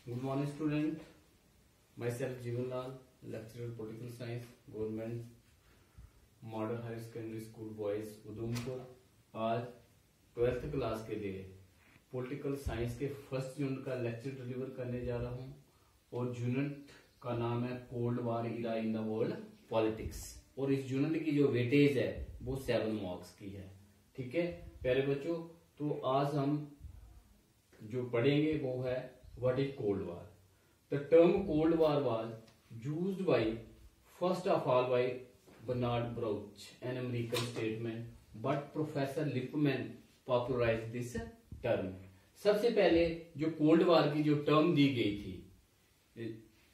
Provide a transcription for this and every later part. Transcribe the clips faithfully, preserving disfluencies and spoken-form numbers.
Good morning, student. Myself Jeevan Lal, lecturer political science, government model higher secondary school boys Udhampur. आज twelfth class के लिए political science के first unit का lecture deliver करने जा रहा हूं और यूनिट का नाम है cold war era in the world politics. और इस यूनिट की जो वेटेज है वो सेवन मार्क्स की है। ठीक है प्यारे बच्चों, तो आज हम जो पढ़ेंगे वो है what is cold war. The term cold war was used by first of all by Bernard Baruch, an American statesman, but Professor Lippmann popularized this term. सबसे पहले जो कोल्ड वार की जो टर्म दी गई थी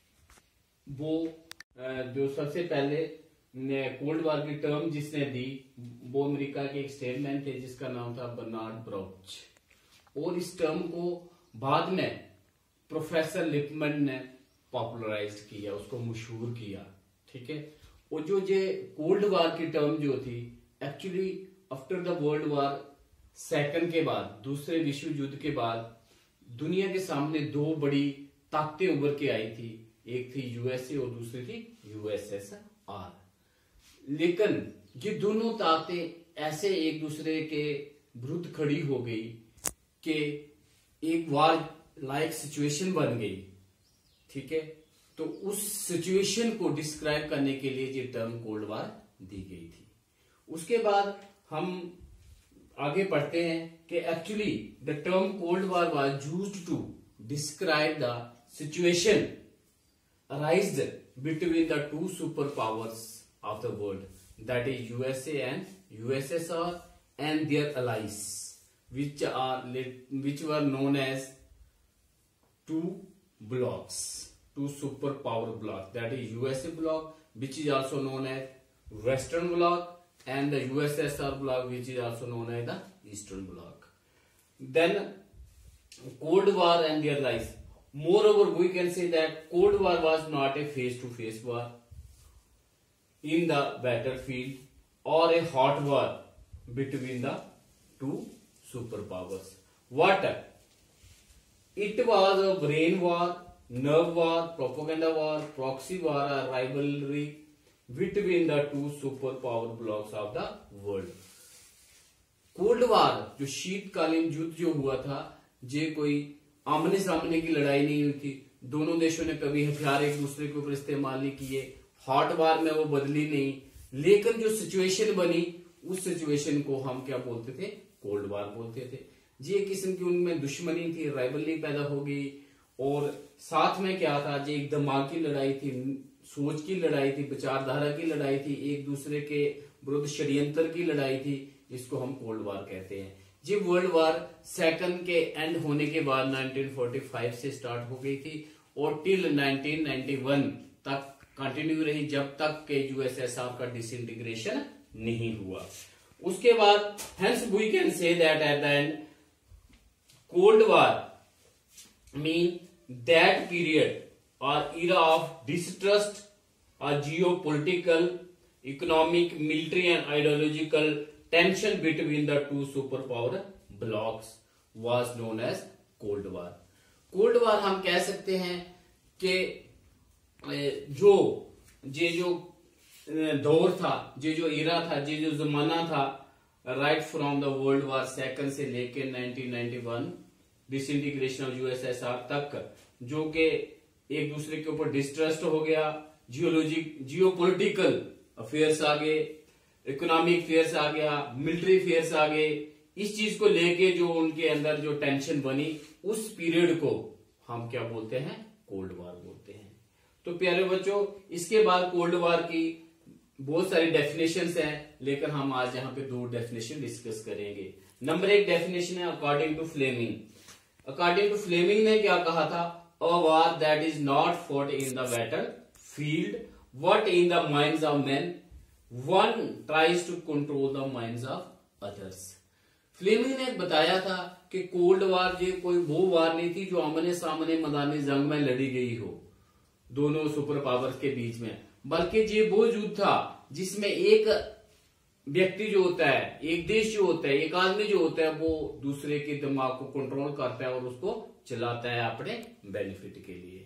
वो जो सबसे पहले कोल्ड वार की टर्म जिसने दी वो अमेरिका के एक स्टेटमैन थे जिसका नाम था बर्नार्ड ब्राउच। और इस टर्म को बाद में प्रोफेसर लिपमैन ने पॉपुलराइज किया, उसको मशहूर किया। ठीक है, और जो ये कोल्ड वार की टर्म जो थी actually after the world war second के बाद, दूसरे विश्व युद्ध के बाद दुनिया के सामने दो बड़ी ताकतें उभर के आई थी। एक थी यूएसए और दूसरी थी यूएसएसआर। लेकिन ये दोनों ताकतें ऐसे एक दूसरे के विरुद्ध खड़ी हो गई कि एक वार लाइक सिचुएशन बन गई। ठीक है, तो उस सिचुएशन को डिस्क्राइब करने के लिए ये टर्म कोल्ड वार दी गई थी। उसके बाद हम आगे पढ़ते हैं कि actually the term cold war was used to describe the situation arised between the two superpowers of the world, that is USA and USSR and their allies, which are which were known as two blocks. Two superpower blocks, that is U S A bloc, which is also known as Western bloc, and the U S S R bloc, which is also known as the Eastern bloc. Then Cold War and their allies. Moreover, we can say that Cold War was not a face-to-face war in the battlefield or a hot war between the two superpowers. What? It was a brain war, nerve war, propaganda war, proxy war, or rivalry between the two superpower blocks of the world. Cold war जो शीतकालीन युद्ध जो हुआ था, ये कोई आमने सामने की लड़ाई नहीं हुई थी। दोनों देशों ने कभी हथियार एक दूसरे के ऊपर इस्तेमाल नहीं किए। हॉट वार में वो बदली नहीं, लेकिन जो सिचुएशन बनी उस सिचुएशन को हम क्या बोलते थे? कोल्ड वार बोलते थे। ये किस्म की उनमें दुश्मनी थी, राइवलरी पैदा हो गई। और साथ में क्या था, जो एक दिमाग की लड़ाई थी, सोच की लड़ाई थी, विचारधारा की लड़ाई थी, एक दूसरे के विरुद्ध षड्यंत्र की लड़ाई थी। इसको हम कोल्ड वार कहते हैं। जी वर्ल्ड वार सेकंड के एंड होने के बाद नाइनटीन फोर्टी फाइव से स्टार्ट हो गई थी और टिल नाइनटीन नाइंटी वन तक कंटिन्यू रही, जब तक के यूएसएसआर का डिसइंटीग्रेशन नहीं हुआ। उसके बाद hence we can say that at the end cold war mean that period or era of distrust or geopolitical, economic, military and ideological tension between the two superpower blocks was known as Cold War. Cold War हम कह सकते हैं कि जो ये जो दौर था, ये जो इरा था, ये जो जमाना था right from the world war second से लेके nineteen ninety one disintegration of USSR तक, जो कि एक दूसरे के ऊपर डिस्ट्रस्ट हो गया, जियोलॉजी जियोपॉलिटिकल अफेयर्स आ गए, इकोनॉमिक अफेयर्स आ गया, मिलिट्री अफेयर्स आ गए। इस चीज को लेके जो उनके अंदर जो टेंशन बनी, उस पीरियड को हम क्या बोलते हैं? कोल्ड वार बोलते हैं। तो प्यारे बच्चों, इसके बाद कोल्ड वार की बहुत सारी डेफिनेशंस हैं, लेकिन हम आज यहाँ पे दो डेफिनेशन डिस्कस करेंगे। नंबर एक डेफिनेशन है according to Fleming. According to Fleming ने क्या कहा था? A war that is not fought in the battlefield but in the minds of man, one tries to control the minds of others. Fleming ने बताया था कि cold war ये कोई वो वार नहीं थी जो आमने सामने मैदानी जंग में लड़ी गई हो दोनों सुपर पावर्स के बीच में, बल्कि ये वो युद्ध था जिसमें एक व्यक्ति जो होता है, एक देश जो होता है, एक आदमी जो होता है, वो दूसरे के दिमाग को कंट्रोल करता है और उसको चलाता है अपने बेनिफिट के लिए।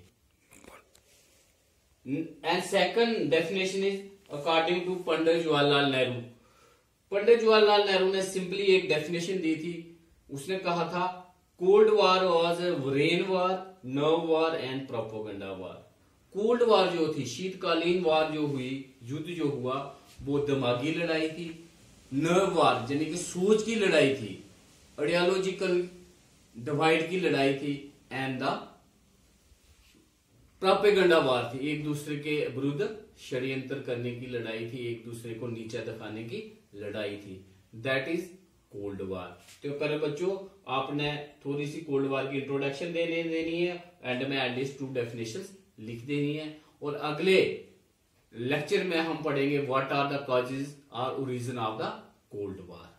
And second definition is according to Pandit Jawaharlal Nehru. Pandit Jawaharlal Nehru ने सिंपली एक डेफिनेशन दी थी। उसने कहा था cold war was brain war, nerve war and propaganda war. Cold war जो थी, शीतकालीन वार जो हुई, युद्ध जो हुआ, वो दिमागी लड़ाई थी। नर्व वार यानी कि सोच की लड़ाई थी, आइडियोलॉजिकल डिवाइड की लड़ाई थी। एंड द प्रोपेगेंडा वार थी, एक दूसरे के विरुद्ध षड्यंत्र करने की लड़ाई थी, एक दूसरे को नीचा दिखाने की लड़ाई थी। That is cold war. तो करे बच्चों, आपने थोड़ी सी कोल्ड वार की इंट्रोडक्शन देने देनी है, एंड में एटलीस्ट टू डेफिनेशंस लिख देनी है। और अगले लेक्चर में हम पढ़ेंगे व्हाट आर द कॉजेज और origin of the cold war.